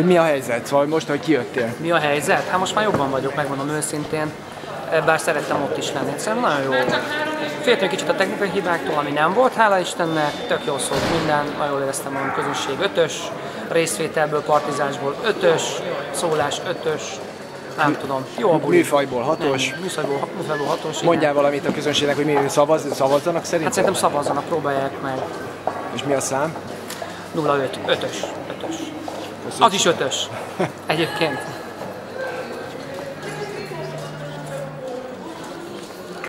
hogy mi a helyzet, szóval most, hogy kijöttél. Mi a helyzet? Hát most már jobban vagyok, megmondom őszintén, bár szerettem ott is lenni. Szerintem nagyon jó. Féltünk kicsit a technikai hibáktól, ami nem volt, hála Istennek, tök jól szólt minden, nagyon jól éreztem magam, közönség 5-ös, részvételből, partizásból 5-ös, szólás 5-ös, nem tudom, jó a buli. Műfajból 6-os. Műfajból 6-os. Mondjál valamit a közönségnek, hogy mi szavazzanak szerintem? Hát szerintem szavazzanak, próbálják meg. És mi a szám? 05, 5-ös. Az is 5-ös. Egyébként.